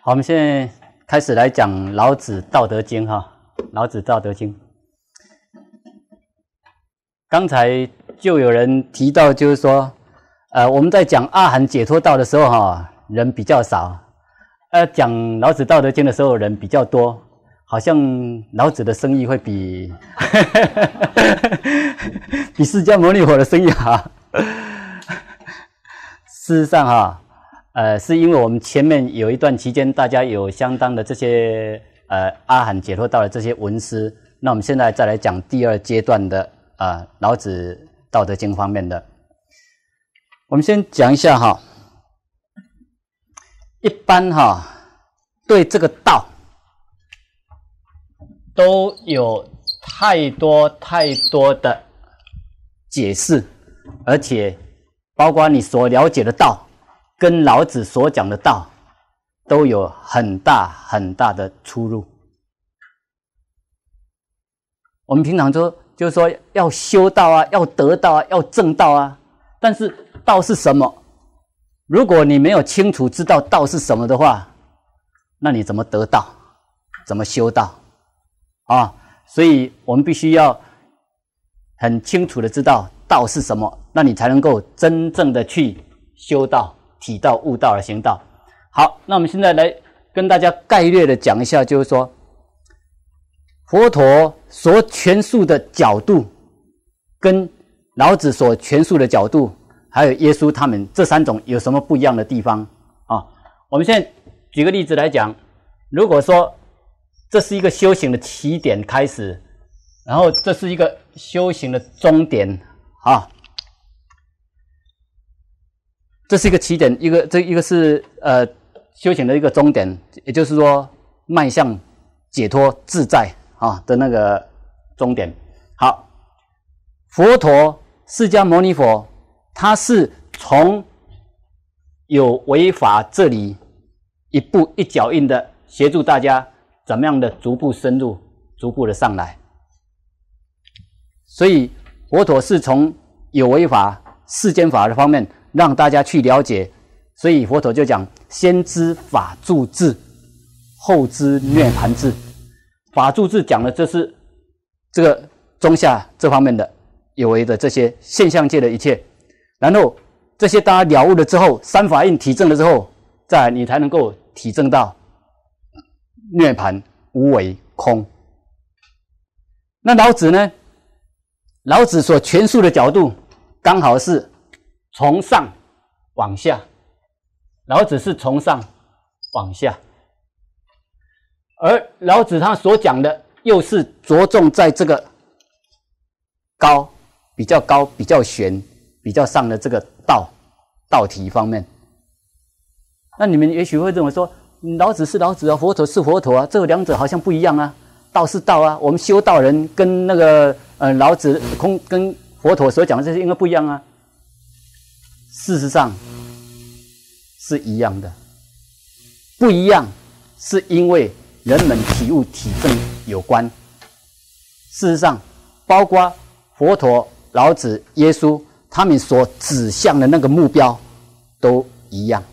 好，我们现在开始来讲老子《道德经》哈，老子《道德经》。刚才就有人提到，就是说，我们在讲阿含解脱道的时候哈，人比较少；讲老子《道德经》的时候，人比较多。好像老子的生意会比比释迦牟尼佛的生意好。事实上哈，是因为我们前面有一段期间，大家有相当的这些阿含解脱道的这些文思，那我们现在再来讲第二阶段的老子道德经方面的。我们先讲一下哈，一般哈对这个道都有太多的解释，而且包括你所了解的道跟老子所讲的道都有很大的出入。我们平常就是说要修道啊，要得道啊，要证道啊，但是道是什么？如果你没有清楚知道道是什么的话，那你怎么得道？怎么修道？所以我们必须要很清楚的知道道是什么，那你才能够真正的去修道、体道、悟道而行道。好，那我们现在来跟大家概略的讲一下，就是说佛陀所诠述的角度跟老子所诠述的角度，还有耶稣他们这三种有什么不一样的地方啊？我们现在举个例子来讲，如果说这是一个修行的起点开始，然后这是一个修行的终点啊。这是一个起点，一个是修行的一个终点，也就是说迈向解脱自在的那个终点。好，佛陀释迦牟尼佛，他是从有为法这里一步一脚印的协助大家怎么样的逐步深入，逐步的上来。所以佛陀是从有为法、世间法的方面让大家去了解，所以佛陀就讲先知法住智，后知涅盘智。法住智讲的就是这个中下这方面的有为的这些现象界的一切，然后这些大家了悟了之后，三法印体证了之后，再来你才能够体证到涅盘无为空。那老子呢？老子所诠述的角度刚好是从上往下，老子是从上往下，而老子他所讲的又是着重在这个比较高、比较玄、比较上的这个道体方面。那你们也许会认为说，老子是老子啊，佛陀是佛陀啊，这两者好像不一样啊。道是道啊，我们修道人跟那个老子跟佛陀所讲的这些应该不一样啊。事实上是一样的，不一样是因为人们体悟体证有关。事实上，包括佛陀、老子、耶稣他们所指向的那个目标都一样。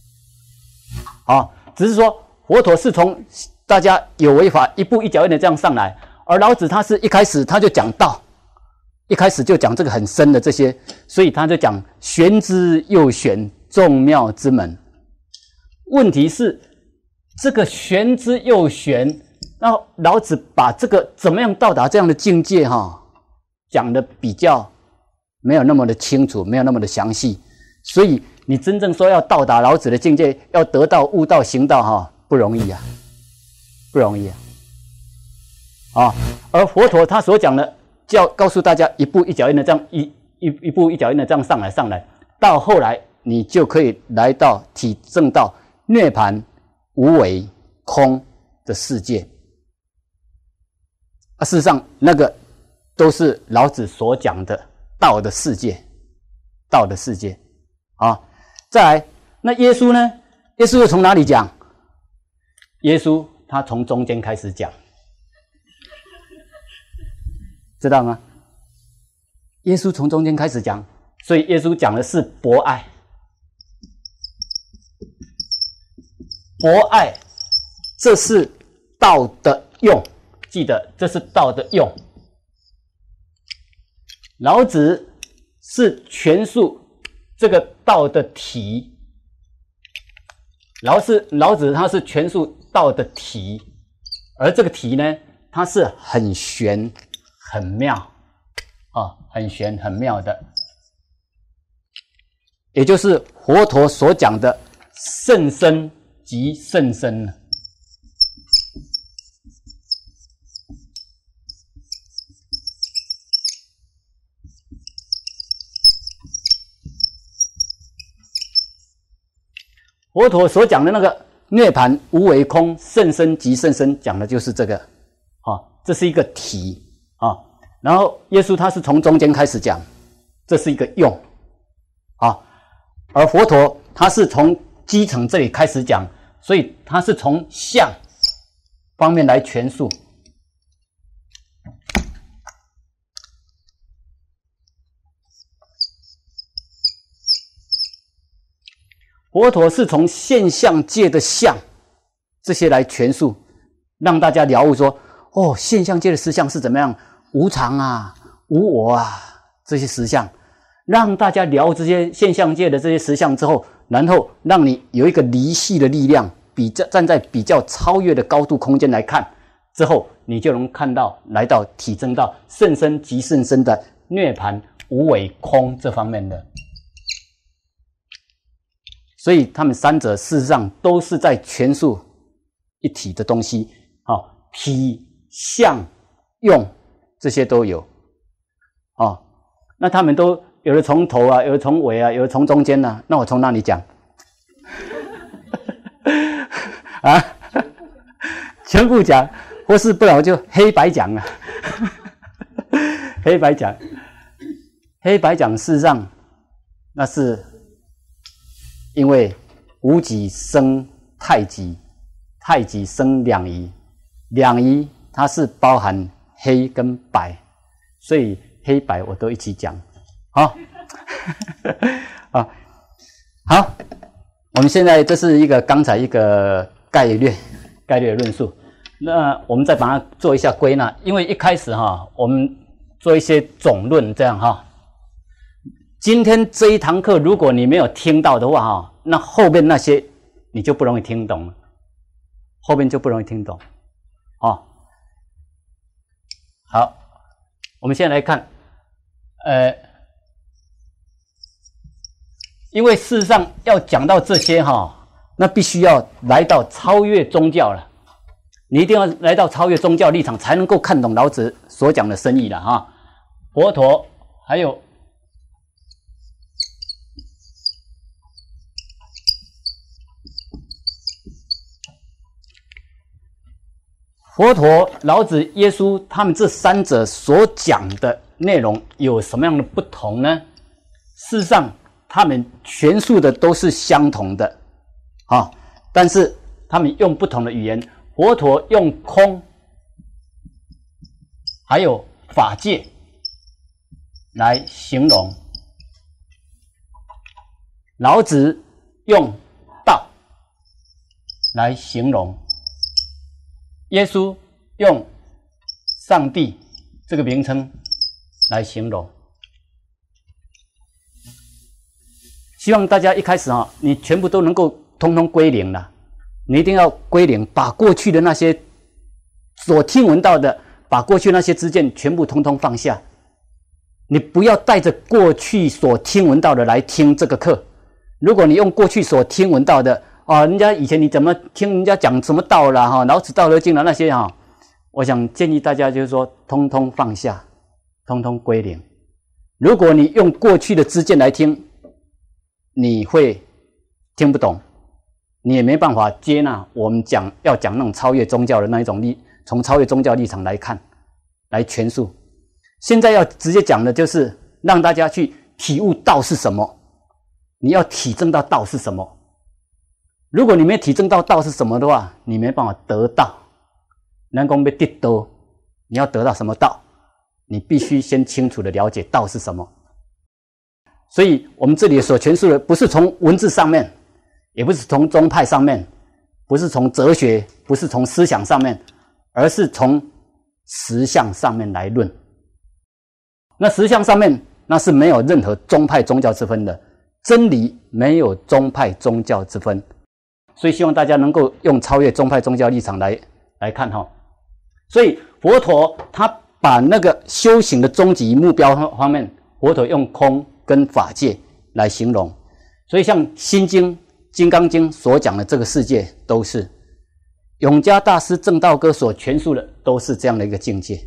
只是说佛陀是从大家有为法一步一脚印的这样上来，而老子他是一开始他就讲道，一开始就讲这个很深的这些，所以他就讲玄之又玄，众妙之门。问题是这个玄之又玄，那老子把这个怎么样到达这样的境界讲的比较没有那么的清楚，没有那么的详细，所以你真正说要到达老子的境界，要得到悟道行道不容易啊，不容易啊。而佛陀他所讲的，叫告诉大家一步一脚印的这样一步一脚印的这样上来，到后来你就可以来到体证到涅盘无为空的世界。事实上那个都是老子所讲的道的世界，道的世界再来，那耶稣呢？耶稣又从哪里讲？耶稣他从中间开始讲，知道吗？耶稣从中间开始讲，所以耶稣讲的是博爱。 博爱，这是道的用，记得这是道的用。老子是诠述这个道的体，老子他是诠述道的体，而这个体呢，它是很玄很妙啊，很玄很妙的，也就是佛陀所讲的甚深即甚深。佛陀所讲的那个涅槃无为空甚深即甚深，讲的就是这个这是一个体然后耶稣他是从中间开始讲，这是一个用而佛陀他是从基层这里开始讲，所以他是从相方面来诠述。佛陀是从现象界的相这些来诠述，让大家了悟说，现象界的实相是怎么样，无常啊，无我啊，这些实相，让大家了悟这些现象界的这些实相之后，然后让你有一个离系的力量，站在比较超越的高度空间来看，之后你就能看到来到体证到甚深即甚深的涅槃无为空这方面的。所以他们三者事实上都是在诠述一体的东西，体、相、用这些都有，那他们都有的从头啊，有的从尾啊，有的从中间啊，那我从哪里讲？全部讲，或是不然我就黑白讲了。黑白讲，黑白讲事实上那是因为无极生太极，太极生两仪，两仪它是包含黑跟白，所以黑白我都一起讲。好，好，我们现在这是刚才一个概略论述，那我们再把它做一下归纳，因为一开始我们做一些总论这样今天这一堂课，如果你没有听到的话那后面那些你就不容易听懂了，后面就不容易听懂。好，我们现在来看，因为事实上要讲到这些那必须要来到超越宗教了，你一定要来到超越宗教立场，才能够看懂老子所讲的深意了佛陀还有佛陀、老子、耶稣，他们这三者所讲的内容有什么样的不同呢？事实上，他们诠述的都是相同的，但是他们用不同的语言。佛陀用空，还有法界来形容；老子用道来形容。耶稣用上帝这个名称来形容。希望大家一开始你全部都能够通通归零了，你一定要归零，把过去的那些所听闻到的，把过去那些知见全部通通放下。你不要带着过去所听闻到的来听这个课。如果你用过去所听闻到的人家以前你怎么听人家讲什么道啦老子道德经啦那些我想建议大家就是说通通放下，通通归零。如果你用过去的知见来听，你会听不懂，你也没办法接纳我们要讲那种超越宗教的那一种从超越宗教立场来看来诠述。现在要直接讲的就是让大家去体悟道是什么，你要体证到道是什么。如果你没体证到道是什么的话，你没办法得道。人讲要得道，你要得到什么道？你必须先清楚的了解道是什么。所以我们这里所诠述的不是从文字上面，也不是从宗派上面， 不是从哲学，不是从思想上面，而是从实相上面来论。那实相上面，那是没有任何宗派宗教之分的，真理没有宗派宗教之分。所以希望大家能够用超越宗派宗教立场来看哈。所以佛陀他把那个修行的终极目标方面，佛陀用空跟法界来形容。所以像《心经》《金刚经》所讲的这个世界，都是永嘉大师证道歌所诠述的，都是这样的一个境界。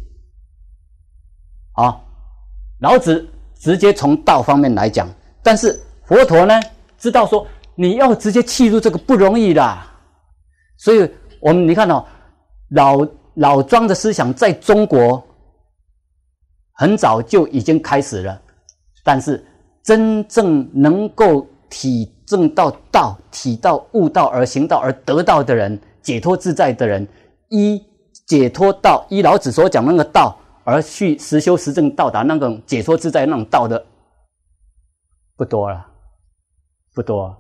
好，老子直接从道方面来讲，但是佛陀呢，知道说你要直接契入这个不容易啦。所以你看哦，老庄的思想在中国很早就已经开始了，但是真正能够体证到道、体到悟道而行道而得道的人，解脱自在的人，依解脱道，依老子所讲那个道而去实修实证到达那种解脱自在那种道的，不多了，不多。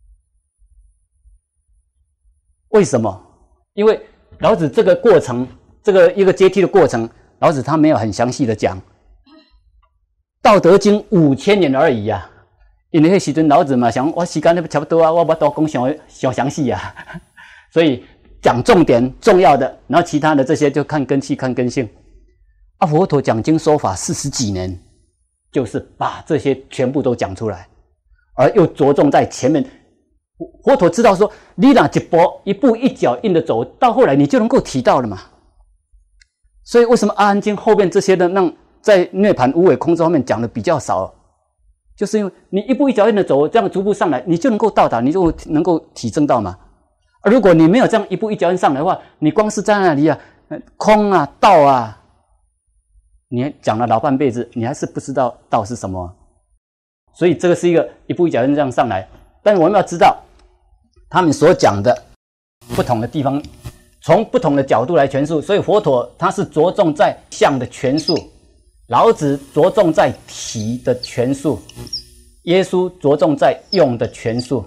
为什么？因为老子这个过程，这个一个阶梯的过程，老子他没有很详细的讲。《道德经》5000年而已啊。因为那时阵老子嘛想，我时间差不多啊，我不多讲详细啊，所以讲重点重要的，然后其他的这些就看根器看根性。佛陀讲经说法40几年，就是把这些全部都讲出来，而又着重在前面。佛陀知道说，你若一步一脚印的走，到后来你就能够体到了嘛。所以为什么《阿含经》后面这些的在涅槃无为空这方面讲的比较少？就是因为你一步一脚印的走，这样逐步上来，你就能够到达，你就能够体证到嘛。如果你没有这样一步一脚印上来的话，你光是在那里啊，空啊，道啊，你讲了老半辈子，你还是不知道道是什么。所以这个是一个一步一脚印这样上来，但是我们要知道，他们所讲的不同的地方，从不同的角度来诠述。所以佛陀他是着重在相的诠述。老子着重在体的诠述，耶稣着重在用的诠述，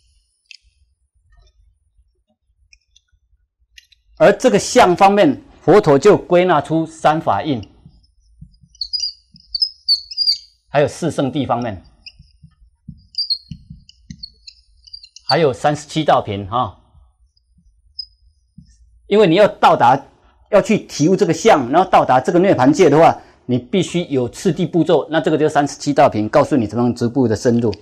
而这个相方面，佛陀就归纳出三法印，还有四圣谛方面，还有37道品哈。因为你要要去体悟这个相，然后到达这个涅槃界的话，你必须有次第步骤，那这个就37道品告诉你怎么样逐步的深入。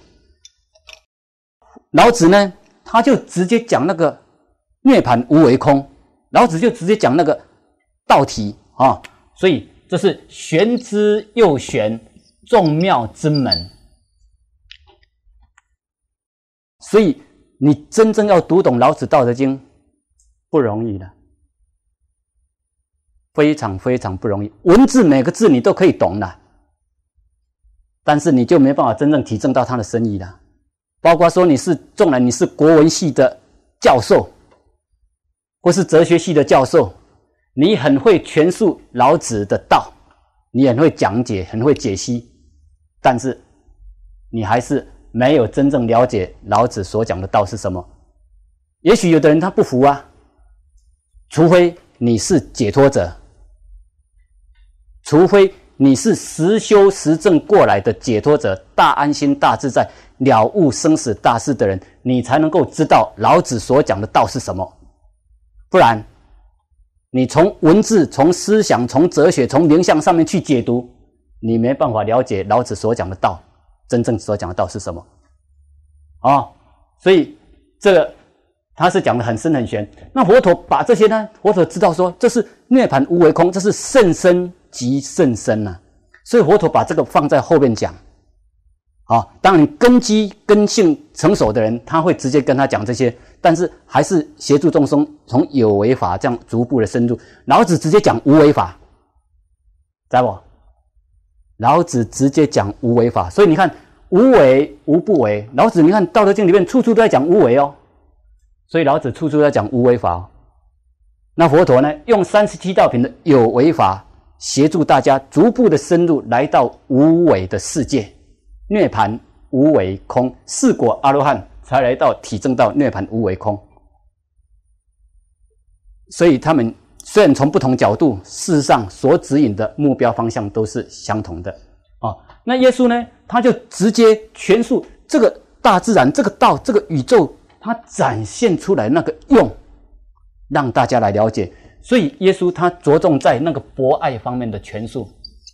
老子呢，他就直接讲那个涅槃无为空，老子就直接讲那个道体啊，所以这是玄之又玄，众妙之门。所以你真正要读懂老子《道德经》不容易的。非常非常不容易，文字每个字你都可以懂的，但是你就没办法真正体证到它的深意了。包括说纵然你是国文系的教授，或是哲学系的教授，你很会诠述老子的道，你很会讲解，很会解析，但是你还是没有真正了解老子所讲的道是什么。也许有的人他不服啊，除非你是解脱者，除非你是实修实证过来的解脱者，大安心大自在了悟生死大事的人，你才能够知道老子所讲的道是什么。不然你从文字、从思想、从哲学、从灵象上面去解读，你没办法了解老子所讲的道，真正所讲的道是什么所以这个他是讲的很深很玄。那佛陀把这些呢，佛陀知道说这是涅槃无为空，这是甚深即甚深啊，所以佛陀把这个放在后面讲。当然根基根性成熟的人，他会直接跟他讲这些，但是还是协助众生从有为法这样逐步的深入。老子直接讲无为法，知道不？老子直接讲无为法，所以你看无为无不为。老子你看《道德经》里面处处都在讲无为所以老子处处在讲无为法那佛陀呢，用37道品的有为法，协助大家逐步的深入，来到无为的世界，涅槃无为空，四果阿罗汉才来到体证到涅槃无为空。 所以他们虽然从不同角度，事实上所指引的目标方向都是相同的那耶稣呢，他就直接诠述这个大自然、这个道、这个宇宙，他展现出来那个用，让大家来了解。所以耶稣他着重在那个博爱方面的诠述。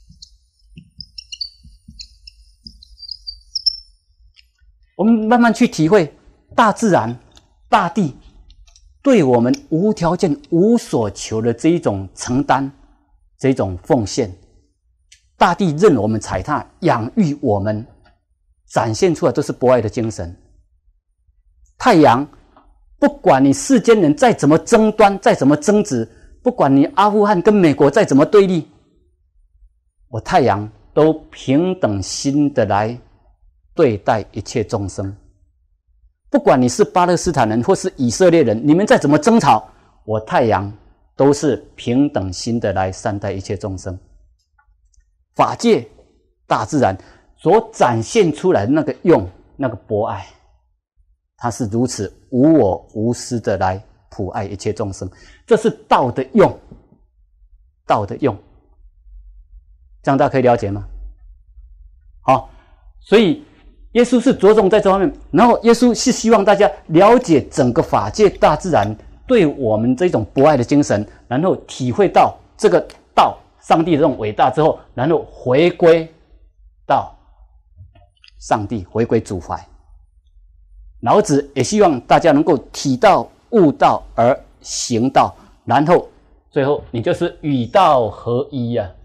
我们慢慢去体会大自然、大地对我们无条件、无所求的这一种承担、这一种奉献。大地任我们踩踏，养育我们，展现出来都是博爱的精神。太阳，不管你世间人再怎么争端，再怎么争执，不管你阿富汗跟美国再怎么对立，我太阳都平等心的来对待一切众生。不管你是巴勒斯坦人或是以色列人，你们再怎么争吵，我太阳都是平等心的来善待一切众生。法界大自然所展现出来的那个用，那个博爱，它是如此无我无私的来普爱一切众生，这是道的用，道的用，这样大家可以了解吗？好，所以耶稣是着重在这方面，然后耶稣是希望大家了解整个法界大自然对我们这种博爱的精神，然后体会到这个道上帝的这种伟大之后，然后回归到上帝，回归主怀。老子也希望大家能够体道、悟道而行道，然后最后你就是与道合一啊。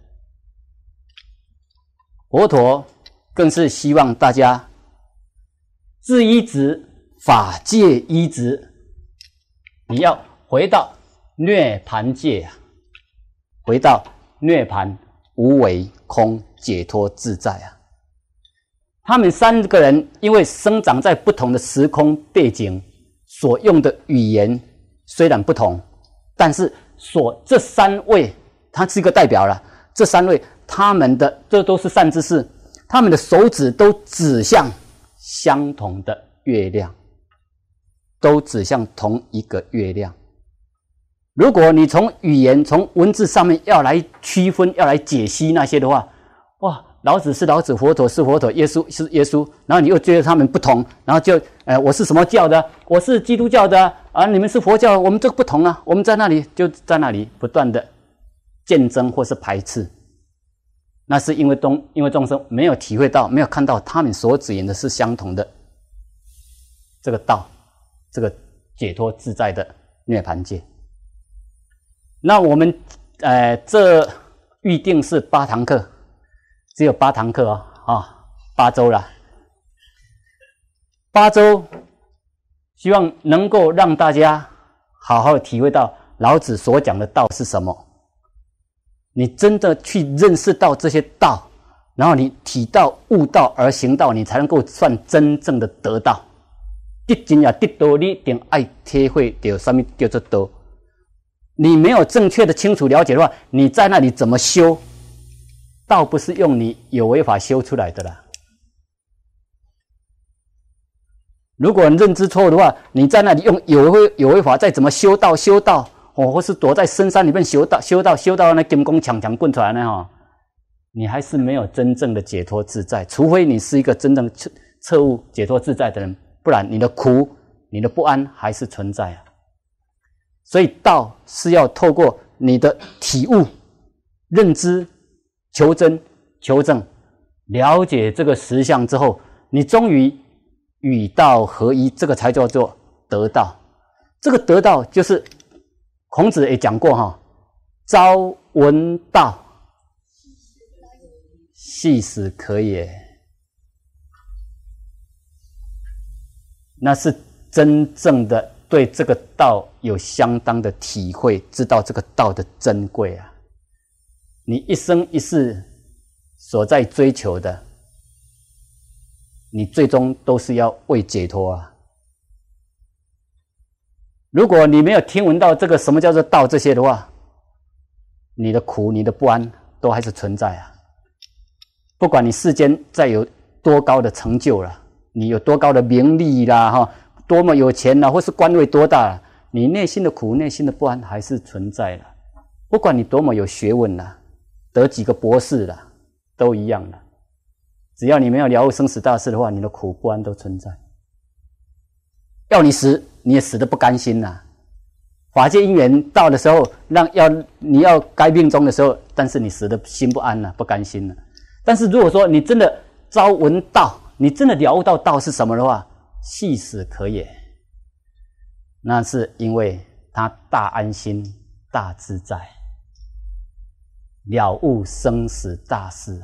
佛陀更是希望大家自依止，法界依止，你要回到涅槃界啊，回到涅槃无为空解脱自在啊。他们三个人因为生长在不同的时空背景，所用的语言虽然不同，但是这三位他是一个代表了，这三位他们的这都是善知识，他们的手指都指向相同的月亮，都指向同一个月亮。如果你从语言、从文字上面要来区分、要来解析那些的话，哇，老子是老子，佛陀是佛陀，耶稣是耶稣，然后你又觉得他们不同，然后就我是什么教的？我是基督教的啊，你们是佛教，我们这个不同啊，我们在那里就在那里不断的竞争或是排斥。那是因为众生没有体会到，没有看到他们所指引的是相同的这个道，这个解脱自在的涅槃界。那我们这预定是8堂课，只有8堂课8周了。8周，希望能够让大家好好体会到老子所讲的道是什么。你真的去认识到这些道，然后你体道、悟道而行道，你才能够算真正的得道。得真也得道，你一定要体会到什么叫做道。你没有正确的清楚了解的话，你在那里怎么修？道不是用你有为法修出来的啦。如果你认知错误的话，你在那里用有为法再怎么修道或是躲在深山里面修到那金光强棍出来呢你还是没有真正的解脱自在。除非你是一个真正彻悟解脱自在的人，不然你的苦、你的不安还是存在啊。所以道是要透过你的体悟、认知、求真、求证，了解这个实相之后，你终于与道合一，这个才叫做得道。这个得道就是孔子也讲过朝闻道，夕死可也。那是真正的对这个道有相当的体会，知道这个道的珍贵啊！你一生一世所在追求的，你最终都是要为解脱啊！如果你没有听闻到这个什么叫做道这些的话，你的苦、你的不安都还是存在啊！不管你世间再有多高的成就了，你有多高的名利啦，多么有钱啦，或是官位多大啦， 你内心的苦、内心的不安还是存在了。不管你多么有学问啦，得几个博士啦，都一样的。只要你没有了悟生死大事的话，你的苦不安都存在。要你死，你也死得不甘心啦。法界因缘到的时候，你要该命终的时候，但是你死得心不安了，不甘心了。但是如果说你真的朝闻道，你真的了悟到道是什么的话，细死可也。那是因为他大安心、大自在，了悟生死大事，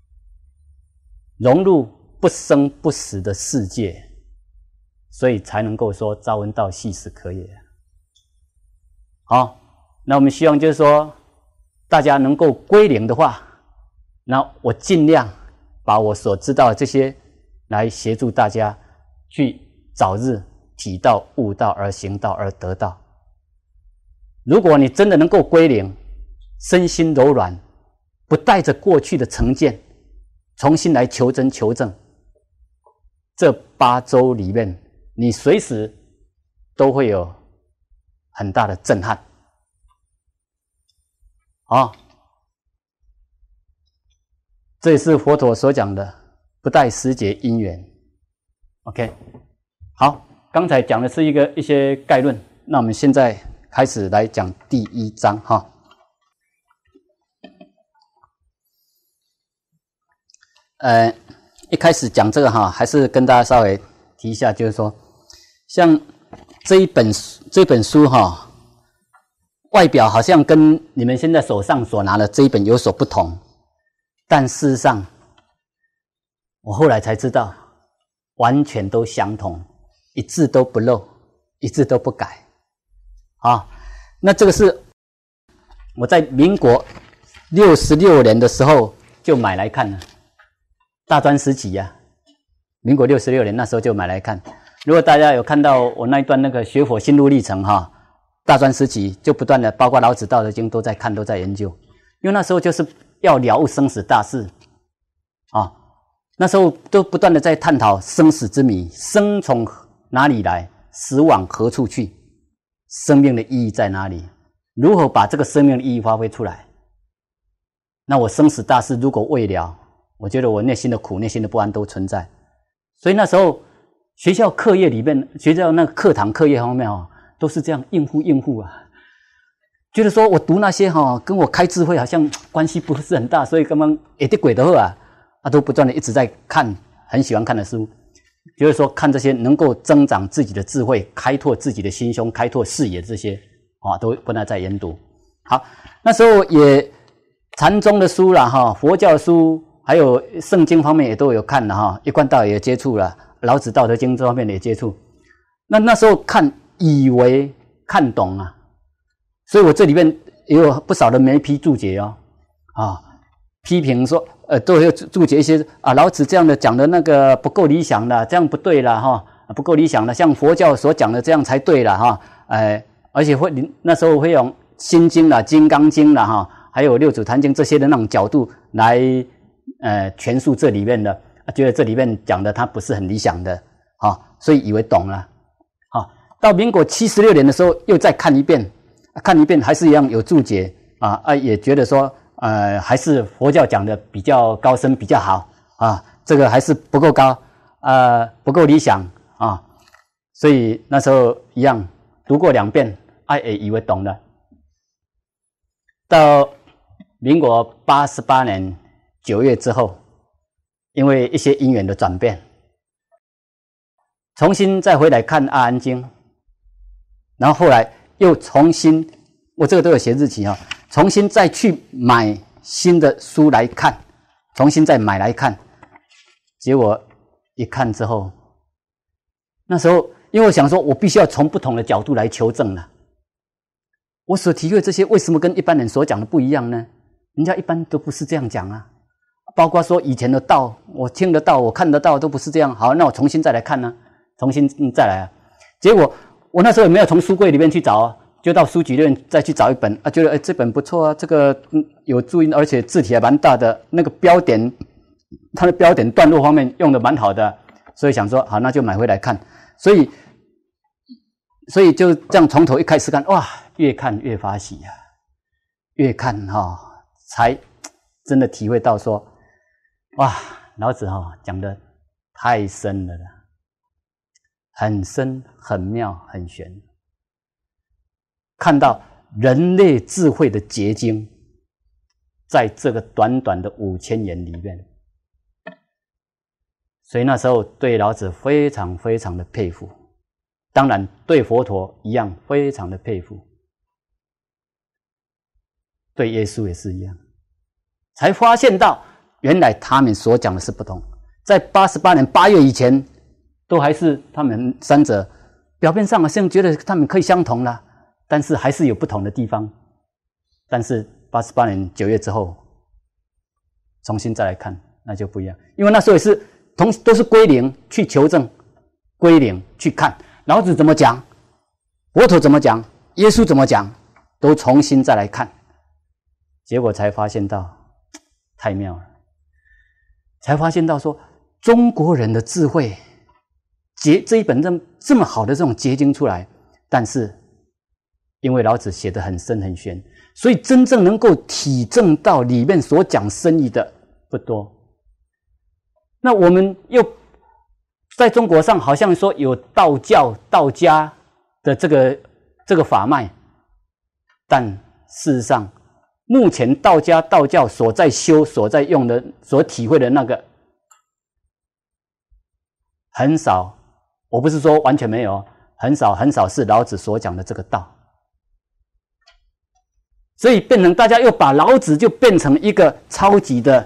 融入不生不死的世界，所以才能够说朝闻道，夕死可也。好，那我们希望就是说大家能够归零的话，那我尽量把我所知道的这些来协助大家去早日体道、悟道而行道而得道。如果你真的能够归零，身心柔软，不带着过去的成见，重新来求真求正，这8周里面，你随时都会有很大的震撼。好，这也是佛陀所讲的不带时节因缘。OK， 好，刚才讲的是一些概论，那我们现在开始来讲第1章哈。一开始讲这个哈，还是跟大家稍微提一下，就是说，像这本书哈，外表好像跟你们现在手上所拿的这一本有所不同，但事实上，我后来才知道，完全都相同，一字都不漏，一字都不改。啊，那这个是我在民国66年的时候就买来看了。大专时期呀，民国66年那时候就买来看。如果大家有看到我那一段那个学佛心路历程哈，大专时期就不断的，包括老子、道德经都在看，都在研究。因为那时候就是要了悟生死大事啊，那时候都不断的在探讨生死之谜，生从哪里来，死往何处去，生命的意义在哪里，如何把这个生命的意义发挥出来。那我生死大事如果未了，我觉得我内心的苦、内心的不安都存在。所以那时候学校课业里面，学校那个课堂课业方面都是这样应付啊。觉得说我读那些跟我开智慧好像关系不是很大，所以根本也得鬼的好啊，都不断的一直在看很喜欢看的书，就是说看这些能够增长自己的智慧、开拓自己的心胸、开拓视野这些都不断在研读。好，那时候也禅宗的书啦佛教的书。还有圣经方面也都有看了一贯道也接触了，老子道德经这方面也接触。那时候看以为看懂啊，所以我这里面也有不少的眉批注解批评说都有注解一些老子这样的讲的那个不够理想了，这样不对了不够理想了，像佛教所讲的这样才对了而且那时候会用心经啦、金刚经啦还有六祖坛经这些的那种角度来诠述这里面的，觉得这里面讲的他不是很理想的所以以为懂了到民国76年的时候又再看一遍还是一样有注解也觉得说还是佛教讲的比较高深比较好这个还是不够高不够理想所以那时候一样读过2遍也以为懂了。到民国88年9月之后，因为一些因缘的转变，重新再回来看《阿含经》，然后后来又重新，我这个都有写日期重新再去买新的书来看，重新再买来看，结果一看之后，那时候因为我想说，我必须要从不同的角度来求证了。我所体会这些为什么跟一般人所讲的不一样呢？人家一般都不是这样讲包括说以前的道，我听得到，我看得到，都不是这样。好，那我重新再来看重新再来结果我那时候也没有从书柜里面去找就到书局里面再去找一本觉得这本不错这个有注音，而且字体还蛮大的，那个标点，它的标点段落方面用的蛮好的，所以想说好，那就买回来看。所以所以就这样从头一开始看，哇，越看越发喜啊，越看才真的体会到说，哇，老子讲的太深了啦，很深、很妙、很玄，看到人类智慧的结晶，在这个短短的5000年里面，所以那时候对老子非常非常的佩服，当然对佛陀一样非常的佩服，对耶稣也是一样，才发现到原来他们所讲的是不同。在88年8月以前，都还是他们三者表面上好像觉得他们可以相同啦，但是还是有不同的地方。但是88年9月之后，重新再来看，那就不一样，因为那时候也是都是归零去求证，归零去看老子怎么讲，佛陀怎么讲，耶稣怎么讲，都重新再来看，结果才发现到太妙了，才发现到说中国人的智慧这一本这么好的这种结晶出来，但是因为老子写得很深很玄，所以真正能够体证到里面所讲深意的不多。那我们又在中国上好像说有道教道家的这个法脉，但事实上目前道家道教所在修所在用的所体会的那个很少，我不是说完全没有，很少很少是老子所讲的这个道，所以变成大家又把老子就变成一个超级的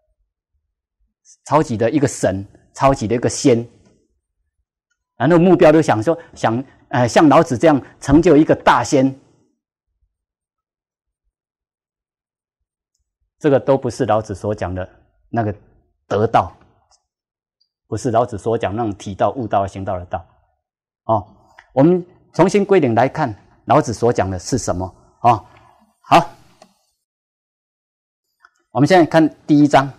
一个神，超级的一个仙，然后目标都想说像老子这样成就一个大仙，这个都不是老子所讲的那个得道，不是老子所讲那种体道悟道行道的道我们重新归零来看老子所讲的是什么好，我们现在看第一章，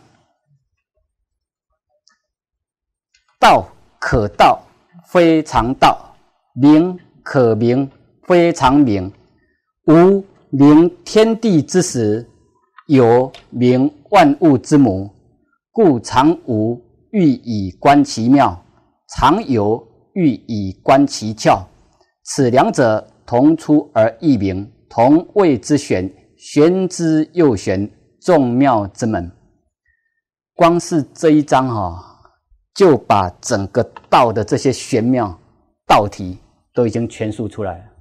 道可道非常道，名可名非常名，无名天地之始，有名万物之母，故常无欲以观其妙，常有欲以观其窍，此两者同出而异名，同谓之玄，玄之又玄，众妙之门。光是这一章就把整个道的这些玄妙道体都已经全述出来了。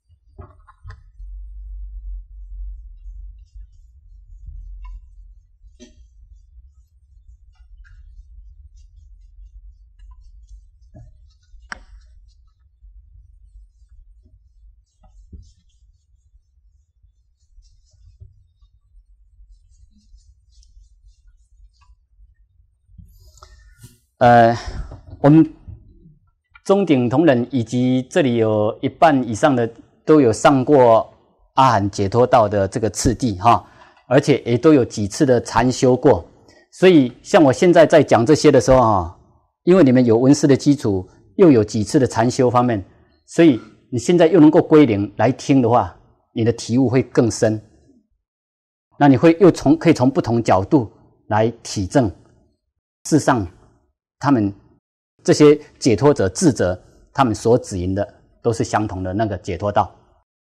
我们中鼎同仁以及这里有一半以上的都有上过阿含解脱道的这个次第而且也都有几次的禅修过，所以像我现在在讲这些的时候因为你们有文思的基础，又有几次的禅修方面，所以你现在又能够归零来听的话，你的体悟会更深，那你会可以从不同角度来体证，事实上他们这些解脱者智者，他们所指引的都是相同的那个解脱道。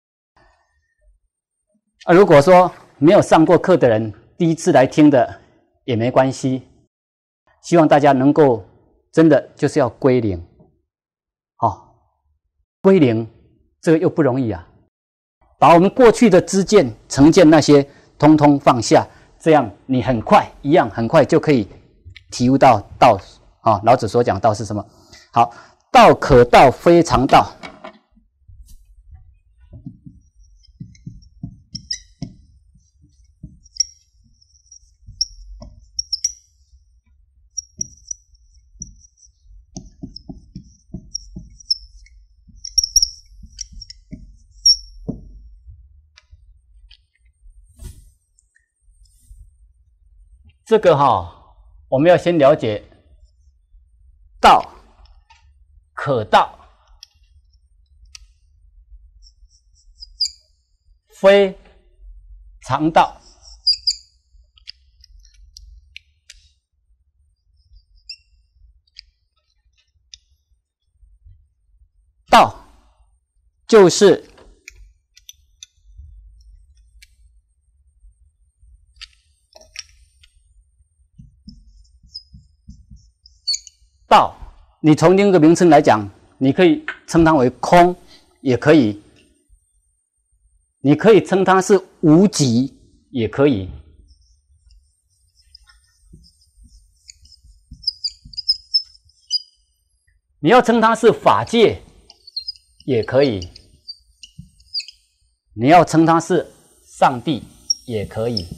如果说没有上过课的人，第一次来听的也没关系，希望大家能够真的就是要归零归零这个又不容易啊，把我们过去的知见成见那些通通放下，这样你很快就可以体悟到道老子所讲道是什么？好，道可道非常道。这个我们要先了解道可道非常道。道就是道，你从另一个名称来讲，你可以称它为空，也可以，你可以称它是无极，也可以。你要称它是法界，也可以；你要称它是上帝，也可以。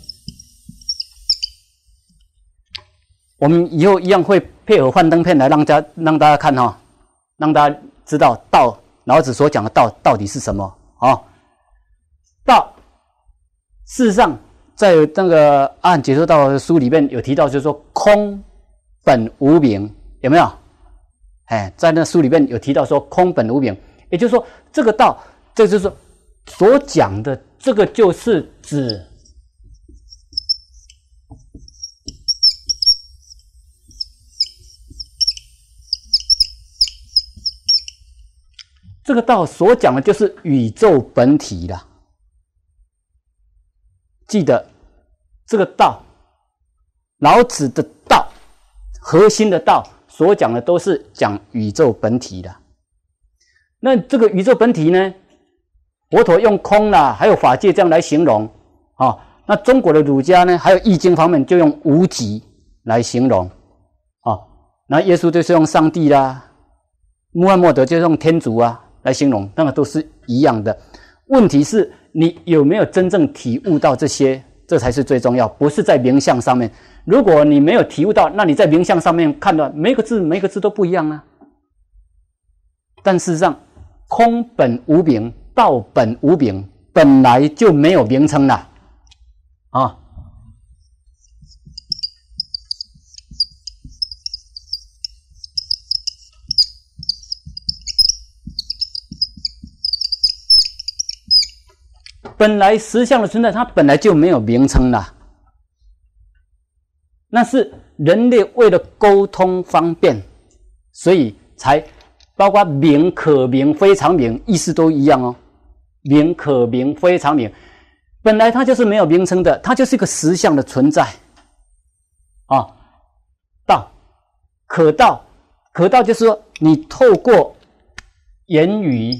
我们以后一样会配合幻灯片来让大家看哈，让大家知道道老子所讲的道到底是什么啊？道，事实上在那个《阿含解说道》的书里面有提到，就是说空本无名，有没有？在那书里面有提到说空本无名，也就是说这个道，这就是所讲的，这个就是指这个道所讲的就是宇宙本体啦。记得这个道，老子的道，核心的道所讲的都是讲宇宙本体的。那这个宇宙本体呢，佛陀用空啦，还有法界这样来形容啊。那中国的儒家呢，还有易经方面就用无极来形容啊。那耶稣就是用上帝啦，穆罕默德就用天主啊来形容，那个都是一样的。问题是你有没有真正体悟到这些，这才是最重要，不是在名相上面。如果你没有体悟到，那你在名相上面看到每个字都不一样啊。但事实上，空本无名，道本无名，本来就没有名称了啊。本来实相的存在，它本来就没有名称啦。那是人类为了沟通方便，所以才包括名、可名、非常名，意思都一样哦。名、可名、非常名，本来它就是没有名称的，它就是一个实相的存在啊。道，可道，可道就是说，你透过言语。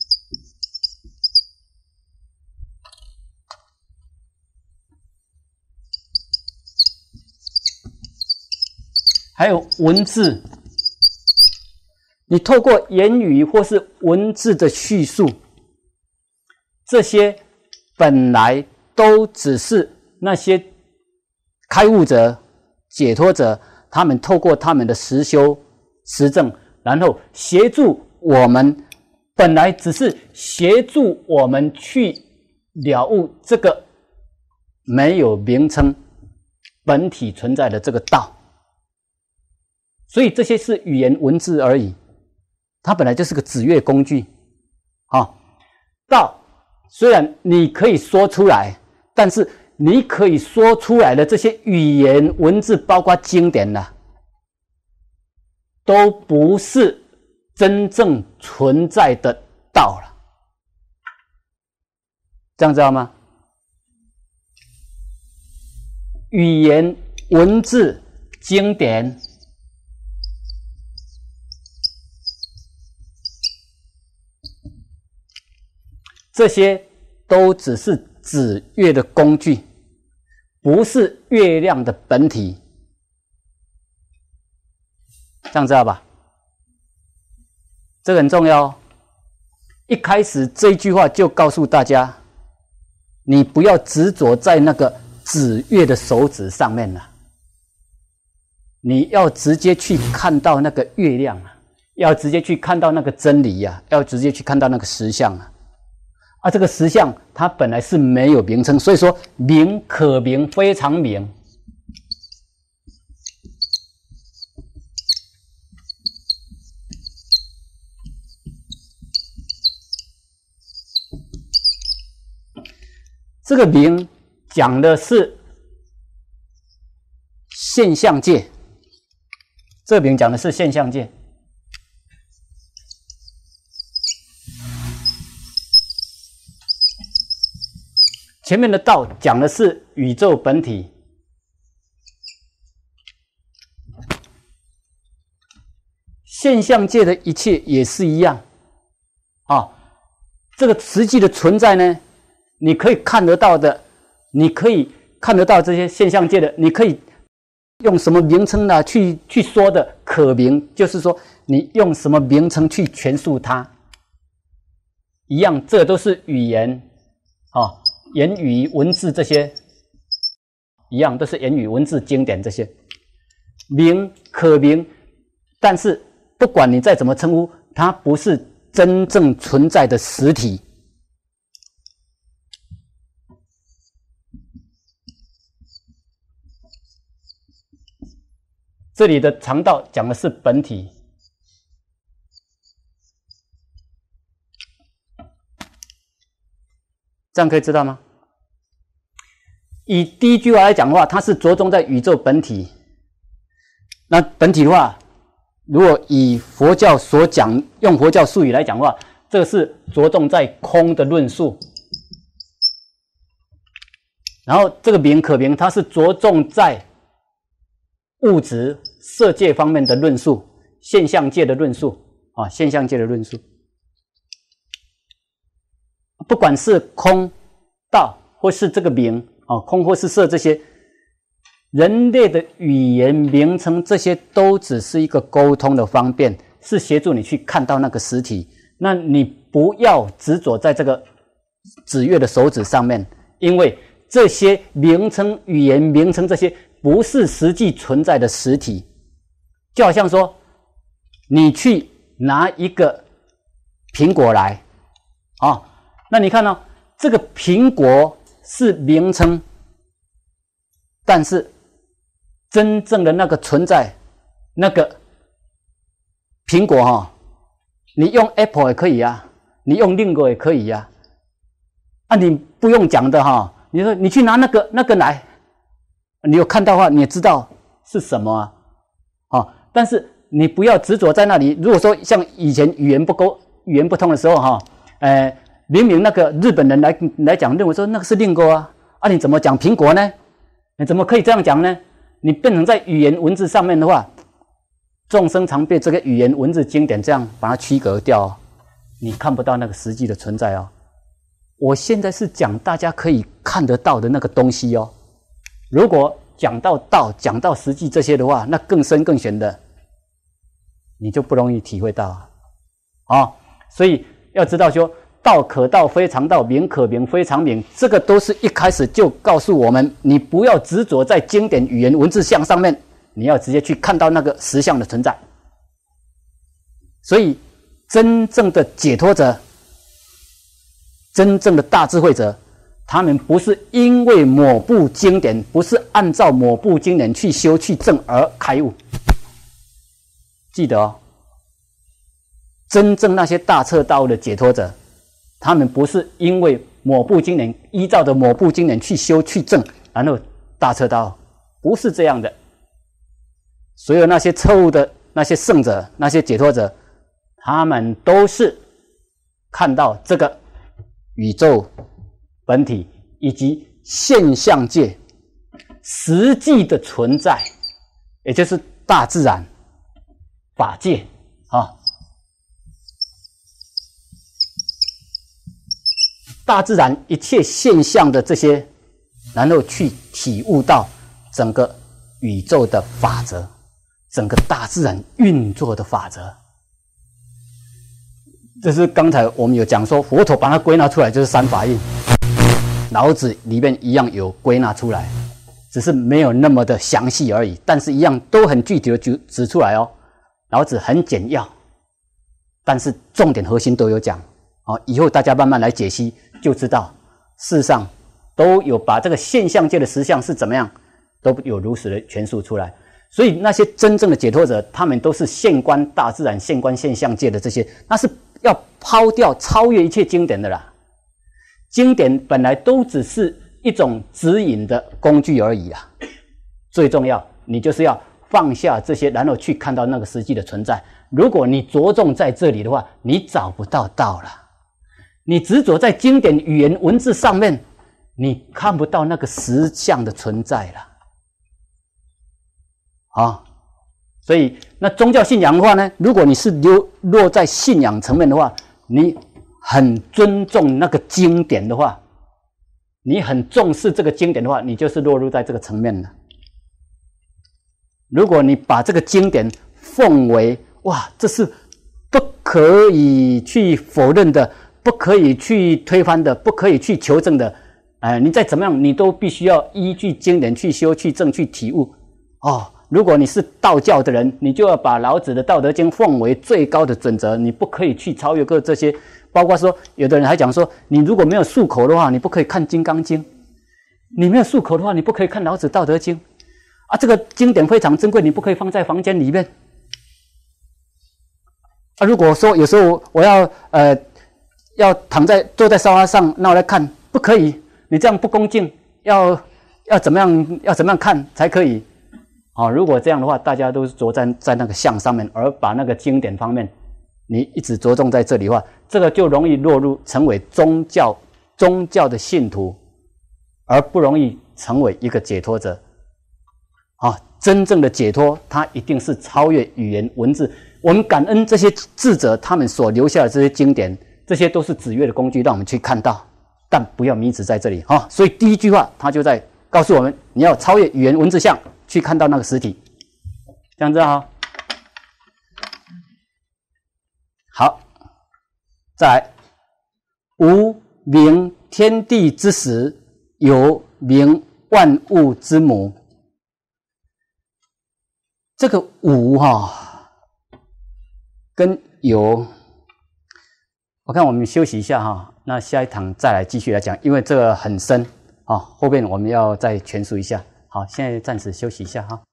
还有文字，你透过言语或是文字的叙述，这些本来都只是那些开悟者、解脱者，他们透过他们的实修实证，然后协助我们，本来只是协助我们去了悟这个没有名称本体存在的这个道。所以这些是语言文字而已，它本来就是个指阅工具啊。道虽然你可以说出来，但是你可以说出来的这些语言文字，包括经典啦，都不是真正存在的道了。这样知道吗？语言文字经典，这些都只是指月的工具，不是月亮的本体，这样知道吧？这个很重要哦。一开始这句话就告诉大家，你不要执着在那个指月的手指上面了，你要直接去看到那个月亮啊，要直接去看到那个真理啊，要直接去看到那个实相啊。这个实相它本来是没有名称，所以说名、可名、非常名。 这个名讲的是现象界，这个名讲的是现象界。前面的道讲的是宇宙本体，现象界的一切也是一样。这个实际的存在呢，你可以看得到的，你可以看得到这些现象界的，你可以用什么名称呢去说的可名，就是说你用什么名称去诠述它，一样，这都是语言言语文字这些一样，都是言语文字经典这些名可名，但是不管你再怎么称呼，它不是真正存在的实体。这里的常道讲的是本体，这样可以知道吗？以第一句话来讲的话，它是着重在宇宙本体。那本体的话，如果以佛教所讲，用佛教术语来讲的话，这个是着重在空的论述。然后这个名可名，它是着重在物质色界方面的论述，现象界的论述现象界的论述。不管是空道或是这个名空或是色，这些人类的语言名称，这些都只是一个沟通的方便，是协助你去看到那个实体。那你不要执着在这个指月的手指上面，因为这些名称、语言名称这些不是实际存在的实体。就好像说，你去拿一个苹果来那你看这个苹果是名称，但是真正的那个存在，那个苹果你用 Apple 也可以你用另一个也可以你不用讲的你说你去拿那个来，你有看到的话，你也知道是什么但是你不要执着在那里。如果说像以前语言不通的时候明明那个日本人来讲，认为说那个是另一个你怎么讲苹果呢？你怎么可以这样讲呢？你变成在语言文字上面的话，众生常被这个语言文字经典这样把它区隔掉你看不到那个实际的存在我现在是讲大家可以看得到的那个东西如果讲到道，讲到实际这些的话，那更深更玄的，你就不容易体会到所以要知道说，道可道非常道，名可名非常名，这个都是一开始就告诉我们，你不要执着在经典语言文字相上面，你要直接去看到那个实相的存在。所以真正的解脱者，真正的大智慧者，他们不是因为某部经典，不是按照某部经典去修去证而开悟。记得真正那些大彻大悟的解脱者，他们不是因为某部经典，依照着某部经典去修去证，然后大彻大悟，不是这样的。所有那些错误的那些圣者，那些解脱者，他们都是看到这个宇宙本体以及现象界实际的存在，也就是大自然法界大自然一切现象的这些，然后去体悟到整个宇宙的法则，整个大自然运作的法则。这是刚才我们有讲说，佛陀把它归纳出来就是三法印，老子里面一样有归纳出来，只是没有那么的详细而已，但是一样都很具体的指出来老子很简要，但是重点核心都有讲以后大家慢慢来解析，就知道事实上都有把这个现象界的实相是怎么样，都有如实的诠述出来。所以那些真正的解脱者，他们都是现观大自然、现观现象界的这些，那是要抛掉超越一切经典的啦。经典本来都只是一种指引的工具而已啊。最重要，你就是要放下这些，然后去看到那个实际的存在。如果你着重在这里的话，你找不到道了。你执着在经典语言文字上面，你看不到那个实相的存在了。啊，所以那宗教信仰的话呢，如果你是落在信仰层面的话，你很尊重那个经典的话，你很重视这个经典的话，你就是落入在这个层面了。如果你把这个经典奉为哇，这是不可以去否认的，不可以去推翻的，不可以去求证的，你再怎么样，你都必须要依据经典去修、去证、去体悟。哦，如果你是道教的人，你就要把老子的《道德经》奉为最高的准则，你不可以去超越过这些。包括说，有的人还讲说，你如果没有漱口的话，你不可以看《金刚经》；你没有漱口的话，你不可以看老子《道德经》。啊，这个经典非常珍贵，你不可以放在房间里面。啊，如果说有时候我要坐在沙发上，那我来看，不可以，你这样不恭敬，要怎么样看才可以？啊，如果这样的话，大家都是着在那个相上面，而把那个经典方面，你一直着重在这里的话，这个就容易落入成为宗教的信徒，而不容易成为一个解脱者。啊，真正的解脱，它一定是超越语言文字。我们感恩这些智者他们所留下的这些经典，这些都是指阅的工具，让我们去看到，但不要迷失在这里哈。所以第一句话，他就在告诉我们，你要超越语言文字相，去看到那个实体，这样子哈。好，再来，无名天地之始，有名万物之母。这个无跟有，我看我们休息一下哈，那下一堂再来继续来讲，因为这个很深啊，后面我们要再诠述一下。好，现在暂时休息一下哈。